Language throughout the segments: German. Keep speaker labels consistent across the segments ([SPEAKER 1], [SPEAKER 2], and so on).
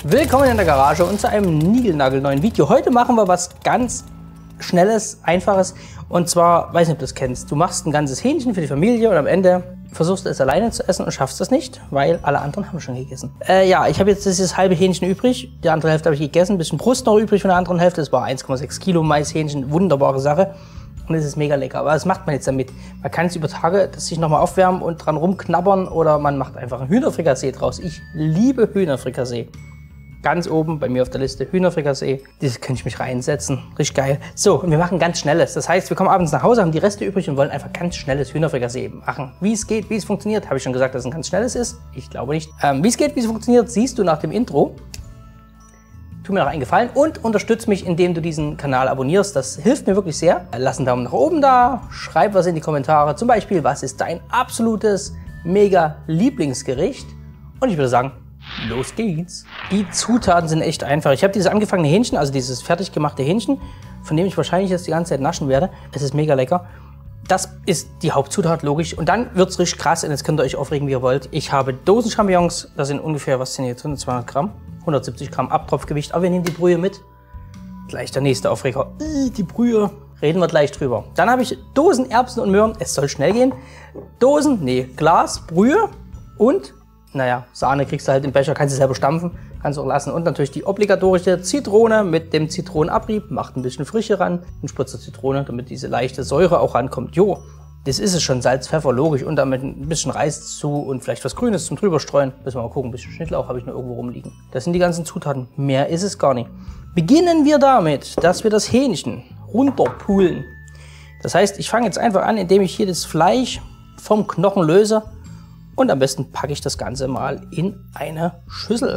[SPEAKER 1] Willkommen in der Garage und zu einem niegelnagelneuen Video. Heute machen wir was ganz Schnelles, Einfaches. Und zwar, weiß nicht, ob du das kennst, du machst ein ganzes Hähnchen für die Familie und am Ende versuchst du es alleine zu essen und schaffst es nicht, weil alle anderen haben schon gegessen. Ja, ich habe jetzt dieses halbe Hähnchen übrig, die andere Hälfte habe ich gegessen, ein bisschen Brust noch übrig von der anderen Hälfte. Das war 1,6 Kilo Maishähnchen, wunderbare Sache. Und es ist mega lecker. Aber was macht man jetzt damit? Man kann es über Tage das sich nochmal aufwärmen und dran rumknabbern oder man macht einfach ein Hühnerfrikassee draus. Ich liebe Hühnerfrikassee. Ganz oben bei mir auf der Liste Hühnerfrikassee. Das könnte ich mich reinsetzen. Richtig geil. So, und wir machen ganz Schnelles. Das heißt, wir kommen abends nach Hause, haben die Reste übrig und wollen einfach ganz schnelles Hühnerfrikassee machen. Wie es geht, wie es funktioniert, habe ich schon gesagt, dass es ein ganz schnelles ist. Ich glaube nicht. Wie es geht, wie es funktioniert, siehst du nach dem Intro. Tu mir noch einen Gefallen und unterstütze mich, indem du diesen Kanal abonnierst. Das hilft mir wirklich sehr. Lass einen Daumen nach oben da, schreib was in die Kommentare. Zum Beispiel, was ist dein absolutes mega Lieblingsgericht? Und ich würde sagen, los geht's. Die Zutaten sind echt einfach. Ich habe dieses angefangene Hähnchen, also dieses fertig gemachte Hähnchen, von dem ich wahrscheinlich jetzt die ganze Zeit naschen werde. Es ist mega lecker. Das ist die Hauptzutat, logisch. Und dann wird's richtig krass und jetzt könnt ihr euch aufregen, wie ihr wollt. Ich habe Dosen-Champignons, da sind ungefähr, was sind hier drin, 200 Gramm. 170 Gramm Abtropfgewicht, aber wir nehmen die Brühe mit. Gleich der nächste Aufreger. Die Brühe, reden wir gleich drüber. Dann habe ich Dosen Erbsen und Möhren, es soll schnell gehen. Glas, Brühe und, naja, Sahne kriegst du halt im Becher, kannst du selber stampfen, kannst du auch lassen. Und natürlich die obligatorische Zitrone mit dem Zitronenabrieb, macht ein bisschen Frische ran, ein Spritzer Zitrone, damit diese leichte Säure auch rankommt. Jo, das ist es schon, Salz, Pfeffer, logisch. Und damit ein bisschen Reis zu und vielleicht was Grünes zum drüberstreuen. Müssen wir mal gucken, ein bisschen Schnittlauch habe ich noch irgendwo rumliegen. Das sind die ganzen Zutaten. Mehr ist es gar nicht. Beginnen wir damit, dass wir das Hähnchen runterpulen. Das heißt, ich fange jetzt einfach an, indem ich hier das Fleisch vom Knochen löse. Und am besten packe ich das Ganze mal in eine Schüssel.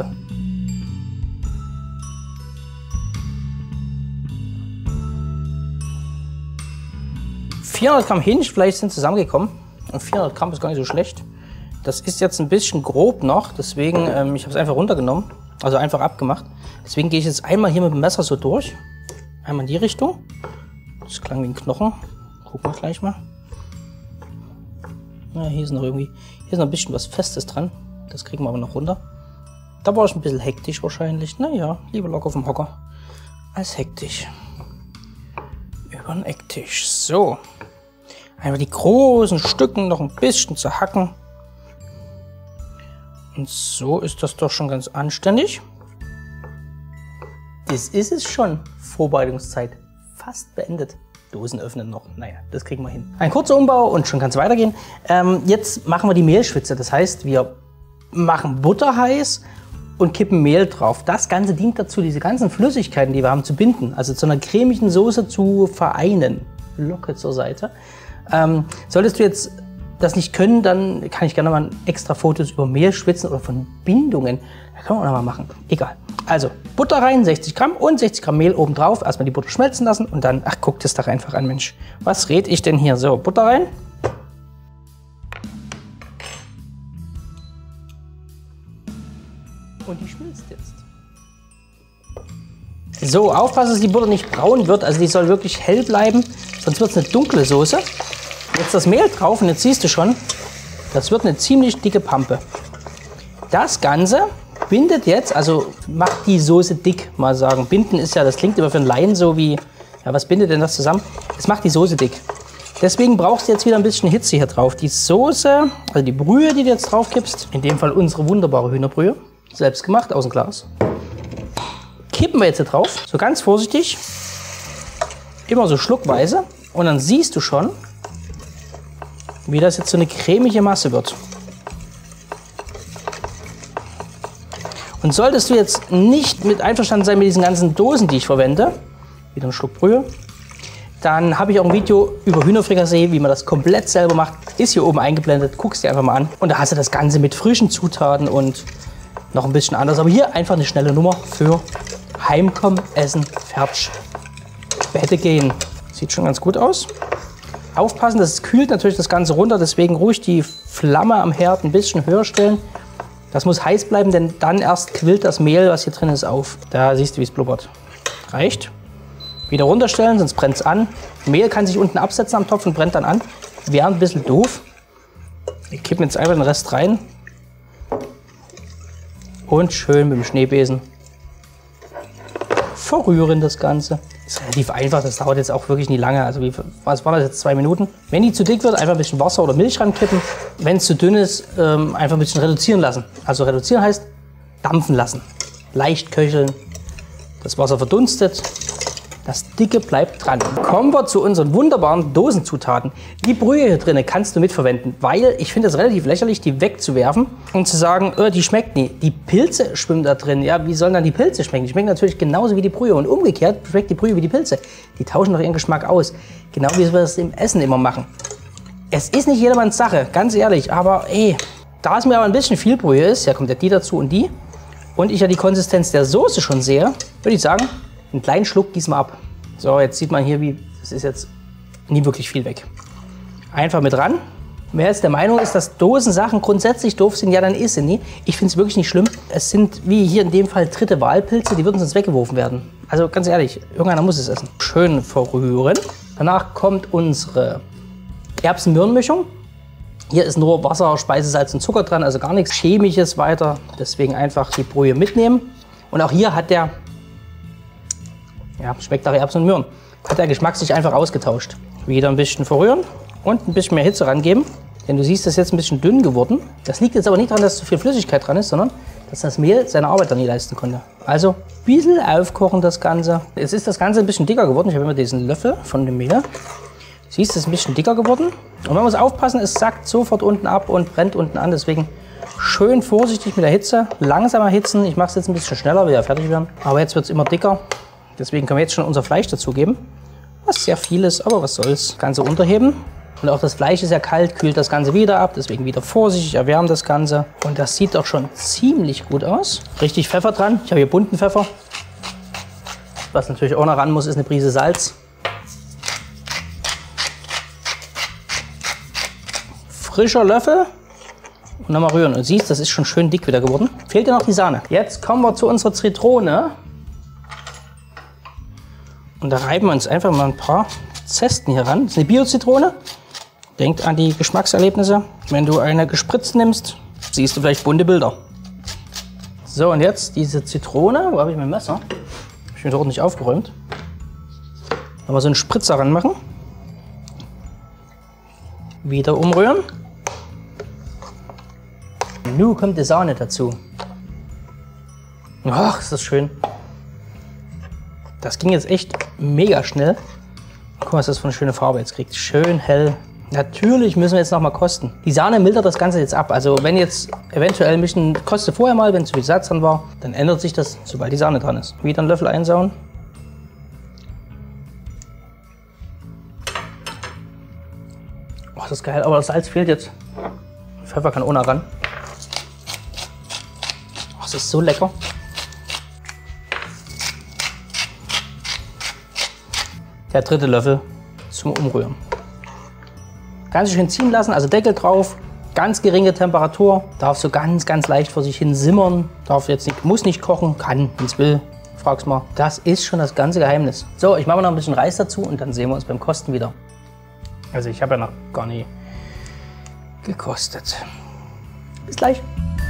[SPEAKER 1] – 400 Gramm Hähnchenfleisch sind zusammengekommen und 400 Gramm ist gar nicht so schlecht. Das ist jetzt ein bisschen grob noch, deswegen, ich habe es einfach runtergenommen, also einfach abgemacht. Deswegen gehe ich jetzt einmal hier mit dem Messer so durch, einmal in die Richtung. Das klang wie ein Knochen, gucken wir gleich mal. Ja, hier ist noch ein bisschen was Festes dran, das kriegen wir aber noch runter. Da war ich ein bisschen hektisch wahrscheinlich, naja, lieber locker auf dem Hocker als hektisch. Über den Ecktisch, so. Einfach die großen Stücken noch ein bisschen zu hacken. Und so ist das doch schon ganz anständig. Das ist es schon. Vorbereitungszeit fast beendet. Dosen öffnen noch. Naja, das kriegen wir hin. Ein kurzer Umbau und schon kann es weitergehen. Jetzt machen wir die Mehlschwitze. Das heißt, wir machen Butter heiß und kippen Mehl drauf. Das Ganze dient dazu, diese ganzen Flüssigkeiten, die wir haben, zu binden. Also zu einer cremigen Soße zu vereinen. Locke zur Seite. Solltest du jetzt das nicht können, dann kann ich gerne mal extra Fotos über Mehlschwitzen oder von Bindungen. Da können wir auch noch mal machen. Egal. Also Butter rein, 60 Gramm und 60 Gramm Mehl oben drauf. Erstmal die Butter schmelzen lassen und dann, ach, guck das doch einfach an, Mensch. Was red ich denn hier? So, Butter rein. Und die schmilzt jetzt. So, aufpassen, dass die Butter nicht braun wird. Also die soll wirklich hell bleiben, sonst wird es eine dunkle Soße. Jetzt das Mehl drauf und jetzt siehst du schon, das wird eine ziemlich dicke Pampe. Das Ganze bindet jetzt, also macht die Soße dick, mal sagen. Binden ist ja, das klingt immer für einen Laien so wie, ja, was bindet denn das zusammen? Es macht die Soße dick. Deswegen brauchst du jetzt wieder ein bisschen Hitze hier drauf. Die Soße, also die Brühe, die du jetzt drauf kippst, in dem Fall unsere wunderbare Hühnerbrühe, selbst gemacht, aus dem Glas. Kippen wir jetzt hier drauf, so ganz vorsichtig, immer so schluckweise und dann siehst du schon, wie das jetzt so eine cremige Masse wird. Und solltest du jetzt nicht mit einverstanden sein mit diesen ganzen Dosen, die ich verwende, wieder einen Schluck Brühe, dann habe ich auch ein Video über Hühnerfrikassee, wie man das komplett selber macht, ist hier oben eingeblendet, guckst dir einfach mal an. Und da hast du das Ganze mit frischen Zutaten und noch ein bisschen anders. Aber hier einfach eine schnelle Nummer für Heimkommen, Essen, fertig, Bette gehen. Sieht schon ganz gut aus. Aufpassen, das kühlt natürlich das Ganze runter, deswegen ruhig die Flamme am Herd ein bisschen höher stellen. Das muss heiß bleiben, denn dann erst quillt das Mehl, was hier drin ist, auf. Da siehst du, wie es blubbert. Reicht. Wieder runterstellen, sonst brennt es an. Mehl kann sich unten absetzen am Topf und brennt dann an. Wäre ein bisschen doof. Wir kippen jetzt einfach den Rest rein. Und schön mit dem Schneebesen verrühren das Ganze. Ist relativ einfach, das dauert jetzt auch wirklich nie lange. Also was war das jetzt, 2 Minuten? Wenn die zu dick wird, einfach ein bisschen Wasser oder Milch rankippen. Wenn es zu dünn ist, einfach ein bisschen reduzieren lassen. Also reduzieren heißt dampfen lassen. Leicht köcheln. Das Wasser verdunstet. Das Dicke bleibt dran. Kommen wir zu unseren wunderbaren Dosenzutaten. Die Brühe hier drin kannst du mitverwenden, weil ich finde es relativ lächerlich, die wegzuwerfen und zu sagen, die schmeckt nie. Die Pilze schwimmen da drin. Ja, wie sollen dann die Pilze schmecken? Die schmecken natürlich genauso wie die Brühe. Und umgekehrt schmeckt die Brühe wie die Pilze. Die tauschen doch ihren Geschmack aus. Genau wie wir es im Essen immer machen. Es ist nicht jedermanns Sache, ganz ehrlich. Aber da es mir aber ein bisschen viel Brühe ist, ja kommt ja die dazu und die, und ich ja die Konsistenz der Soße schon sehe, würde ich sagen, einen kleinen Schluck gießen wir ab. So, jetzt sieht man hier, wie das ist jetzt nie wirklich viel weg. Einfach mit ran. Wer jetzt der Meinung ist, dass Dosensachen grundsätzlich doof sind, ja, dann ist sie nie. Ich finde es wirklich nicht schlimm. Es sind, wie hier in dem Fall, dritte Wahlpilze, die würden sonst weggeworfen werden. Also ganz ehrlich, irgendeiner muss es essen. Schön verrühren. Danach kommt unsere Erbsen-Möhren-Mischung. Hier ist nur Wasser, Speisesalz und Zucker dran, also gar nichts Chemisches weiter. Deswegen einfach die Brühe mitnehmen. Und auch hier hat der schmeckt nach Erbsen und Möhren. Hat der Geschmack sich einfach ausgetauscht. Wieder ein bisschen verrühren und ein bisschen mehr Hitze rangeben. Denn du siehst, das ist jetzt ein bisschen dünn geworden. Das liegt jetzt aber nicht daran, dass zu viel Flüssigkeit dran ist, sondern dass das Mehl seine Arbeit dann nie leisten konnte. Also ein bisschen aufkochen das Ganze. Jetzt ist das Ganze ein bisschen dicker geworden. Ich habe immer diesen Löffel von dem Mehl. Siehst, es ist ein bisschen dicker geworden. Und man muss aufpassen, es sackt sofort unten ab und brennt unten an. Deswegen schön vorsichtig mit der Hitze. Langsam erhitzen. Ich mache es jetzt ein bisschen schneller, will ja fertig werden. Aber jetzt wird es immer dicker. Deswegen können wir jetzt schon unser Fleisch dazugeben, was sehr viel ist, aber was soll's. Das Ganze unterheben. Und auch das Fleisch ist ja kalt, kühlt das Ganze wieder ab, deswegen wieder vorsichtig erwärmen das Ganze. Und das sieht doch schon ziemlich gut aus. Richtig Pfeffer dran. Ich habe hier bunten Pfeffer. Was natürlich auch noch ran muss, ist eine Prise Salz. Frischer Löffel. Und nochmal rühren. Und siehst, das ist schon schön dick wieder geworden. Fehlt ja noch die Sahne. Jetzt kommen wir zu unserer Zitrone. Und da reiben wir uns einfach mal ein paar Zesten hier ran. Das ist eine Bio-Zitrone. Denkt an die Geschmackserlebnisse. Wenn du eine gespritzt nimmst, siehst du vielleicht bunte Bilder. So, und jetzt diese Zitrone. Wo habe ich mein Messer? Habe ich mir ordentlich aufgeräumt. Mal so einen Spritzer ranmachen. Wieder umrühren. Und nun kommt die Sahne dazu. Ach, ist das schön. Das ging jetzt echt mega schnell. Guck mal, was das für eine schöne Farbe jetzt kriegt. Schön hell. Natürlich müssen wir jetzt noch mal kosten. Die Sahne mildert das Ganze jetzt ab. Also wenn jetzt eventuell ein bisschen, koste vorher mal, wenn zu viel Salz dran war, dann ändert sich das, sobald die Sahne dran ist. Wieder einen Löffel einsauen. Oh, das ist geil, aber das Salz fehlt jetzt. Pfeffer kann ohne ran. Oh, das ist so lecker. Der dritte Löffel zum Umrühren. Ganz schön ziehen lassen, also Deckel drauf, ganz geringe Temperatur, darf so ganz, ganz leicht vor sich hin simmern, darf jetzt nicht, muss nicht kochen, kann, wenn es will, frag's mal. Das ist schon das ganze Geheimnis. So, ich mache noch ein bisschen Reis dazu und dann sehen wir uns beim Kosten wieder. Also ich habe ja noch gar nie gekostet. Bis gleich.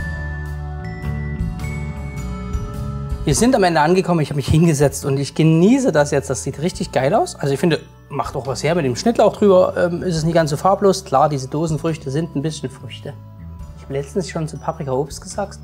[SPEAKER 1] Wir sind am Ende angekommen, ich habe mich hingesetzt und ich genieße das jetzt. Das sieht richtig geil aus. Also ich finde, macht auch was her mit dem Schnittlauch drüber. Ist es nicht ganz so farblos. Klar, diese Dosenfrüchte sind ein bisschen Früchte. Ich habe letztens schon zu Paprikaobst gesagt,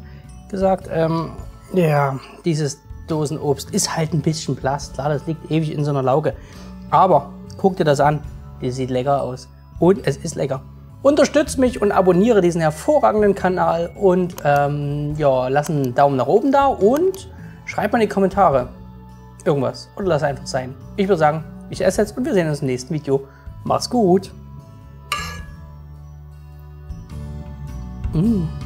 [SPEAKER 1] ja, dieses Dosenobst ist halt ein bisschen blass. Klar, das liegt ewig in so einer Lauge. Aber guck dir das an. Das sieht lecker aus. Und es ist lecker. Unterstützt mich und abonniere diesen hervorragenden Kanal. Und ja, lass einen Daumen nach oben da und schreib mal in die Kommentare irgendwas. Oder lass einfach sein. Ich würde sagen, ich esse jetzt und wir sehen uns im nächsten Video. Mach's gut.